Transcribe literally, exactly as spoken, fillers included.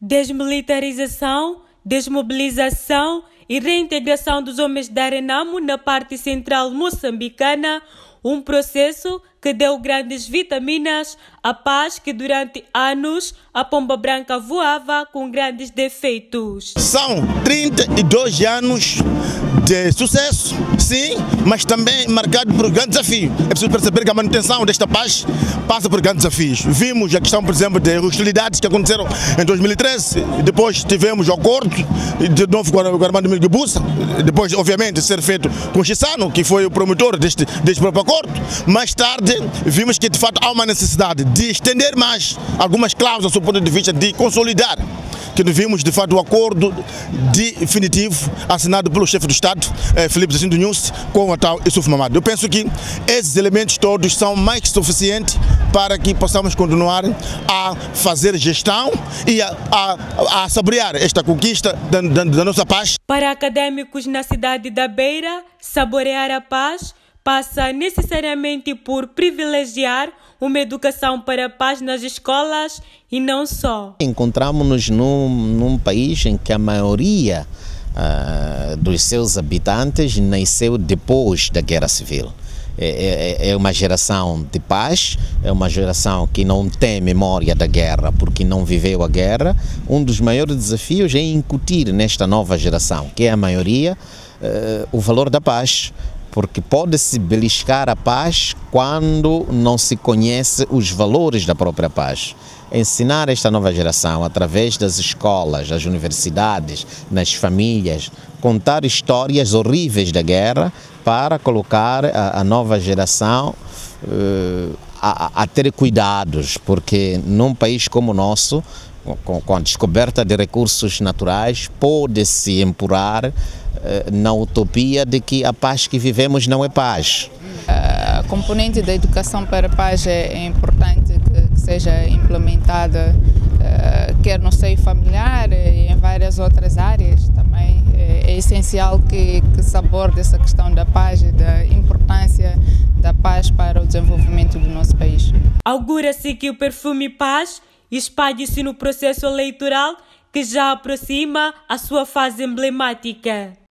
Desmilitarização, desmobilização e reintegração dos homens da Renamo na parte central moçambicana, um processo que deu grandes vitaminas à paz que durante anos a pomba branca voava com grandes defeitos. São trinta e dois anos de sucesso, sim, mas também marcado por grandes desafios. É preciso perceber que a manutenção desta paz passa por grandes desafios. Vimos a questão, por exemplo, de hostilidades que aconteceram em dois mil e treze, depois tivemos o acordo, de novo com o Armando Milho de Bussa, depois, obviamente, ser feito com o Chissano, que foi o promotor deste, deste próprio acordo. Mais tarde, vimos que de fato há uma necessidade de estender mais algumas cláusulas do ponto de vista de consolidar, que vimos de fato o acordo definitivo assinado pelo chefe do Estado, eh, Filipe Jacinto Nyusi, com o tal Issoufou Mamadou. Eu penso que esses elementos todos são mais que suficientes para que possamos continuar a fazer gestão e a, a, a saborear esta conquista da, da, da nossa paz. Para académicos na cidade da Beira, saborear a paz passa necessariamente por privilegiar uma educação para a paz nas escolas e não só. Encontramos-nos num, num país em que a maioria uh, dos seus habitantes nasceu depois da Guerra Civil. É, é, é uma geração de paz, é uma geração que não tem memória da guerra porque não viveu a guerra. Um dos maiores desafios é incutir nesta nova geração, que é a maioria, uh, o valor da paz. Porque pode-se beliscar a paz quando não se conhece os valores da própria paz. Ensinar esta nova geração, através das escolas, das universidades, nas famílias, contar histórias horríveis da guerra para colocar a, a nova geração uh, a, a ter cuidados, porque num país como o nosso, com, com a descoberta de recursos naturais, pode-se empurrar na utopia de que a paz que vivemos não é paz. A componente da educação para a paz é importante que seja implementada, quer no seio familiar e em várias outras áreas também. É essencial que, que se aborde essa questão da paz e da importância da paz para o desenvolvimento do nosso país. Augura-se que o perfume paz espalhe-se no processo eleitoral que já aproxima a sua fase emblemática.